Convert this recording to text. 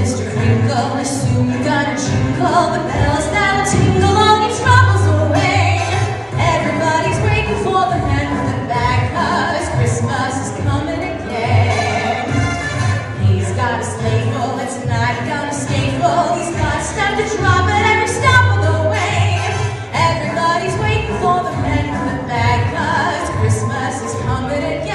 Mr. Crinkle is soon gonna jingle the bells that'll tingle all your troubles away. Everybody's waiting for the man with the bag, 'cause Christmas is coming again. He's got a sleigh full, it's not gonna stay full. He's got stuff to drop at every stop of the way. Everybody's waiting for the man with the bag, 'cause Christmas is coming again.